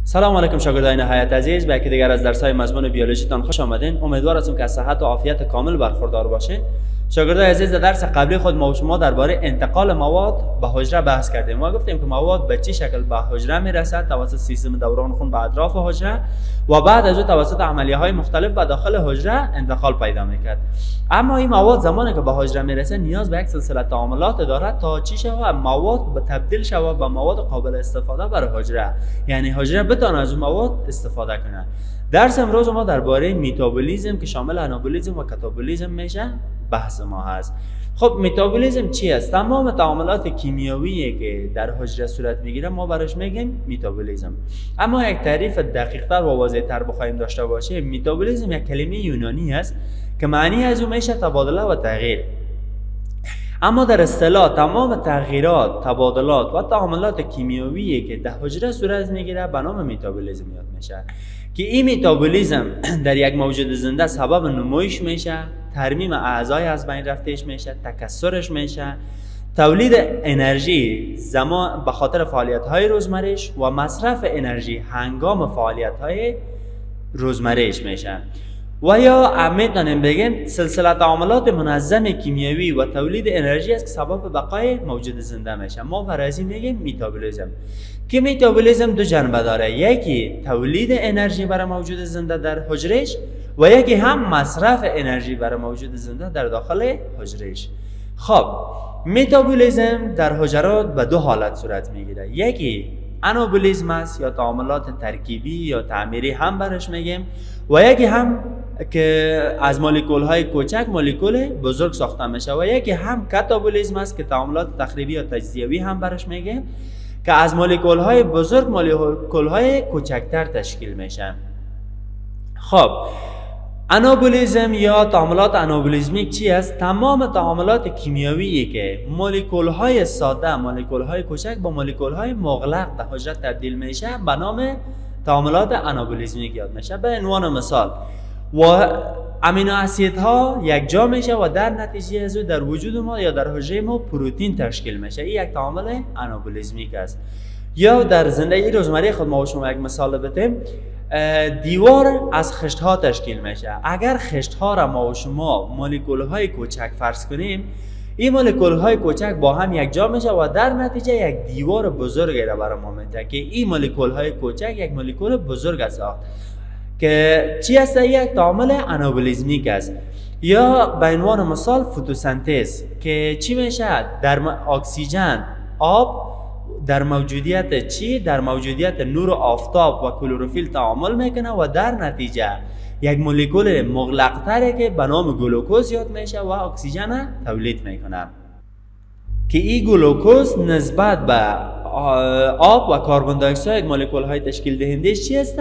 سلام علیکم شاگردان نهایت عزیز، به یکی دیگر از درس‌های مضمون بیولوژیتان خوش آمدین. امیدوار هستم که از صحت و عافیت کامل برخوردار باشین. شاگردان عزیز، در درس قبلی خود ما و شما درباره انتقال مواد به حجره بحث کردیم. ما گفتیم که مواد به چه شکل به حجره میرسد توسط سیستم دوران خون به اطراف حجره و بعد از او توسط عملیه‌های مختلف و داخل حجره انتقال پیدا میکرد. اما این مواد زمانی که به حجره میرسه نیاز به یک سلسله تعاملات دارد تا چی شود مواد به تبدیل شود به مواد قابل استفاده برای حجره، یعنی حجره بتونه از اون مواد استفاده کنه. درس امروز ما درباره متابولیسم که شامل آنابولیسم و کاتابولیسم میشه بحث ما هست. خب متابولیسم چی است؟ تمام تعاملات کیمیایی که در حجره صورت میگیره ما براش میگیم متابولیسم. اما یک تعریف دقیق‌تر و واضح‌تر بخوایم داشته باشیم، متابولیسم یک کلمه یونانی است که معنی از اون میشه تبادله و تغییر. اما در اصطلاح تمام تغییرات، تبادلات و تعاملات کیمیایی که در حجره صورت میگیره به نام متابولیسم یاد میشه که این متابولیسم در یک موجود زنده سبب نمویش میشه، ترمیم اعضای از بین رفتهش میشه، تکثرش میشه، تولید انرژی زمان به خاطر فعالیت های روزمرهش و مصرف انرژی هنگام فعالیت های روزمرهش میشه. و یا میتونیم بگیم سلسله تعاملات منظم کیمیایی و تولید انرژی است که سبب بقای موجود زنده میشه. ما فرضی میگیم متابولیسم که متابولیسم دو جنبه داره، یکی تولید انرژی برای موجود زنده در حجرهش و یکی هم مصرف انرژی برای موجود زنده در داخل حجرهش. خب متابولیسم در حجرات به دو حالت صورت میگیره، یکی آنابولیسم است یا تعاملات ترکیبی یا تعمیری هم برش میگیم و یکی هم که از مولکول های کوچک مولکول بزرگ ساخته میشه و یکی هم کاتابولیسم است که تعاملات تخریبی یا تجزیوی هم برش میگیم که از مولکول های بزرگ مولکول های کوچکتر تشکیل میشن. خب آنابولیسم یا تعاملات آنابولیسمیک چی است؟ تمام تعاملات کیمیایی که مولکول های ساده، مولکول های کوچک با مولکول های مغلق در حجره تبدیل میشه به نام تعاملات آنابولیسمیک یاد میشه. به عنوان مثال و امینو اسیدها یک جا میشه و در نتیجه از او در وجود ما یا در حجره ما پروتئین تشکیل میشه. این یک تعامل آنابولیسمیک است. یا در زندگی روزمره خود ما و شما یک مثال بدیم، دیوار از خشت ها تشکیل میشه. اگر خشت ها را ما و شما مولکول های کوچک فرض کنیم، این مولکول های کوچک با هم یک جا میشه و در نتیجه یک دیوار بزرگی را برای ما میده که این مولکول های کوچک یک مولکول بزرگ است که چی است؟ یک تعامل آنابولیسمیک است. یا به عنوان مثال فتوسنتز که چی میشه؟ در اکسیژن، آب در موجودیت چی؟ در موجودیت نور آفتاب و کلروفیل تعامل میکنه و در نتیجه یک مولکول مغلق تره که به نام گلوکوز یاد میشه و اکسیژن تولید میکنه که این گلوکوز نسبت به آب و کربن دی اکساید مولکول های تشکیل دهنده چی است؟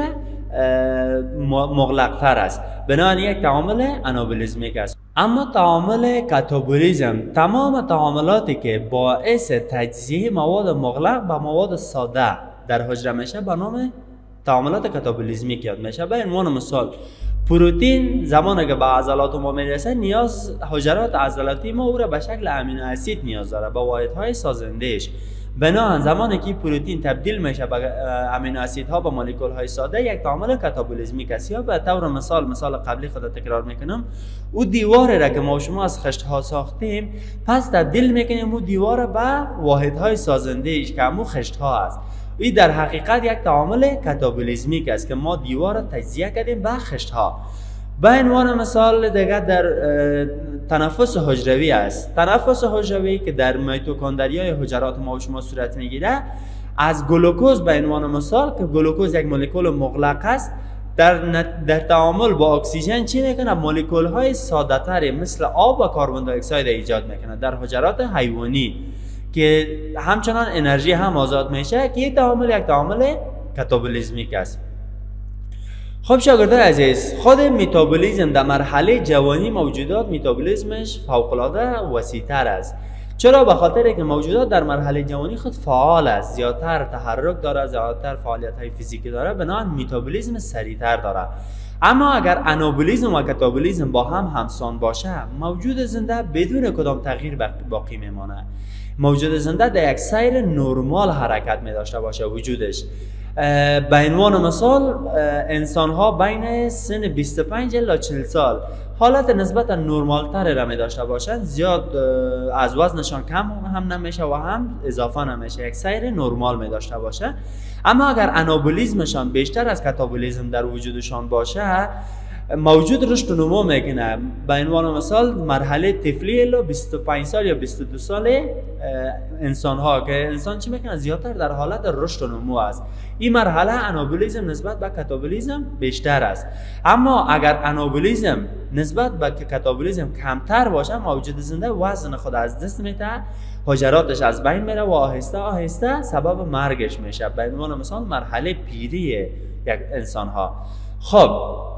مغلق تر است. بنابراین یک تعامل آنابولیسمیک است. اما تعامل کاتابولیسم تمام تعاملاتی که باعث تجزیه مواد مغلق به مواد ساده در حجره میشه به نام تعاملات کاتابولیسمیک یاد میشه. به عنوان مثال پروتئین زمانی که به عضلات ما میرسه نیاز حجرات عضلاتی ما او را به شکل امینو اسید نیاز داره به واحدهای سازندهش. بنابراین زمانی که پروتئین تبدیل میشه به امینو اسیدها به مولکول های ساده یک تعامل کاتابولیسمیک است. یا به طور مثال قبلی خود تکرار میکنم، او دیوار را که ما شما از خشت ها ساختیم پس تبدیل میکنیم او دیوار به واحدهای سازندهش که همون خشت ها است. این در حقیقت یک تعامل کاتابولیسمیک است که ما دیوار را تجزیه کردیم به خشت ها. به عنوان مثال دیگر در تنفس حجروی است. تنفس حجروی که در میتوکندریای حجرات ما و شما صورت میگیره از گلوکوز به عنوان مثال که گلوکوز یک مولکول مغلق است در تعامل با اکسیژن چی میکنه؟ مولکول های ساده تری مثل آب و کربن دی اکساید ایجاد میکنه در حجرات حیوانی که همچنان انرژی هم آزاد میشه که این تعامل یک تعامل کاتابولیسمیک است. خب شاگردان عزیز، خود متابولیسم در مرحله جوانی موجودات متابولیسمش فوق‌العاده وسیع‌تر است. چرا؟ به خاطر که موجودات در مرحله جوانی خود فعال است، زیادتر تحرک داره، زیادتر فعالیت‌های فیزیکی داره، بنابراین متابولیسم سریعتر داره. اما اگر آنابولیسم و کاتابولیسم با هم همسان باشه، موجود زنده بدون کدام تغییر باقی میمانه. موجود زنده در یک سیر نرمال حرکت می داشته باشه وجودش. به عنوان مثال انسان ها بین سن 25 الی 40 سال حالت نسبتا نرمال تر را می داشته باشند، زیاد از وزنشان کم هم نمیشه و هم اضافه نمیشه، یک سیر نرمال می داشته باشه. اما اگر انابولیزمشان بیشتر از کاتابولیزم در وجودشان باشه، موجود رشد و نمو میکنه. به عنوان مثال مرحله طفلی الی 25 سال یا 22 سال انسان ها که انسان چی میکنه زیادتر در حالت رشد و نمو است. این مرحله انابولیزم نسبت به کاتابولیزم بیشتر است. اما اگر انابولیزم نسبت به کاتابولیزم کمتر باشه، موجود زنده وزن خود از دست میده، حجراتش از بین میره و آهسته آهسته سبب مرگش میشه. به عنوان مثال مرحله پیری یک انسان ها. خب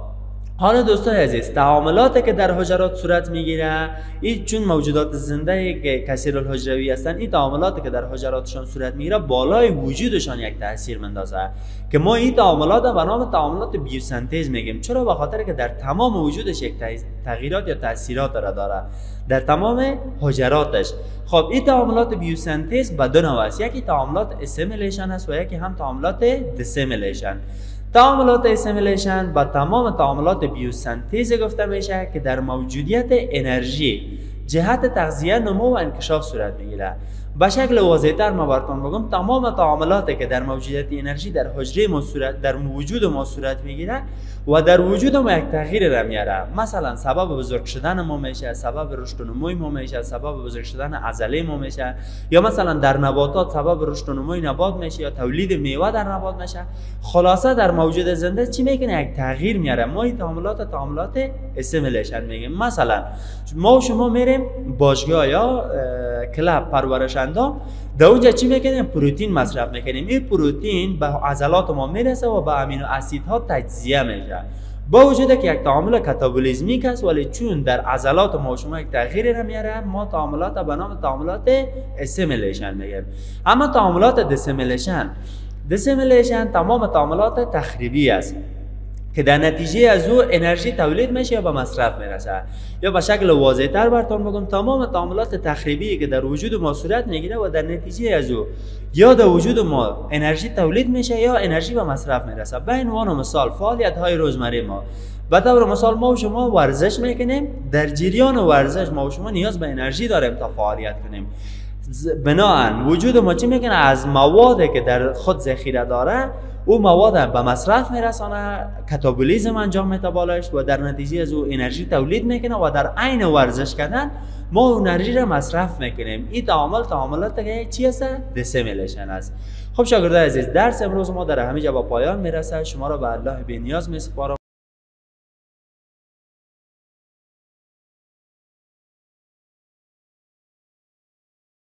حالا دوستان عزیز، تعاملاتی که در حجرات صورت میگیره، این چون موجودات زنده کثیر الحجروی هستند، این تعاملاتی که در حجراتشان صورت میگیره بالای وجودشان یک تاثیر مندازه که ما این تعاملات به نام تعاملات بیوسنتز میگیم. چرا؟ به خاطر که در تمام وجودش یک تغییرات یا تاثیرات داره در تمام حجراتش. خب این تعاملات بیوسنتز به دو نوع است، یکی تعاملات اسیمیلیشن است و یکی هم تعاملات دیسیمیلیشن. تعاملات اسیمیلیشن با تمام تعاملات بیوسنتز گفته میشه که در موجودیت انرژی جهت تغذیه، نمو و انکشاف صورت میگیره. به شکل واضح‌تر ما براتون بگم، تمام تعاملاتی که در موجودیت انرژی در حجره ما صورت در وجود ما صورت میگیره و در وجود ما یک تغییر را میاره. مثلا سبب بزرگ شدن ما میشه، سبب رشد و نموی ما میشه، سبب بزرگ شدن عضله ما میشه، یا مثلا در نباتات سبب رشد و نموی نبات میشه یا تولید میوه در نبات میشه. خلاصه در موجود زنده چی میکنه؟ یک تغییر میاره. ما این تعاملات اسیمیلیشن میگیم. مثلا ما و شما میریم باشگاه یا کلاب پرورش اندام، در اونجا چی میکنیم؟ پروتئین مصرف میکنیم. این پروتئین به عضلات ما میرسه و به امینو اسیدها تجزیه میشه. با وجود که یک تعامل کاتابولیزمیک است، ولی چون در عضلات ما و شما یک تغییری را میاره، ما تعاملات به نام تعاملات اسیمیلیشن میگیم. اما تعاملات دیسیمیلیشن تمام تعاملات تخریبی است که در نتیجه از او انرژی تولید میشه یا به مصرف میرسه. یا به شکل واضح‌تر براتون بگم، تمام تعاملات تخریبی که در وجود ما صورت میگیره و در نتیجه از او یا در وجود ما انرژی تولید میشه یا انرژی به مصرف میرسه. به عنوان مثال فعالیت های روزمره ما، به طور مثال ما و شما ورزش میکنیم، در جریان ورزش ما و شما نیاز به انرژی داریم تا فعالیت کنیم. بنابراین وجود ما چی میکنه؟ از موادی که در خود ذخیره داره او مواد به مصرف میرسانه، کاتابولیزم انجام میده بالاش و در نتیجه از او انرژی تولید میکنه و در عین ورزش کردن ما انرژی را مصرف میکنیم. این تعاملات که چی هست؟ دیسیمیلیشن است. خب شاگردان عزیز، درس امروز ما در همینجا با پایان میرسه. شما را به الله بی‌نیاز میسپارم.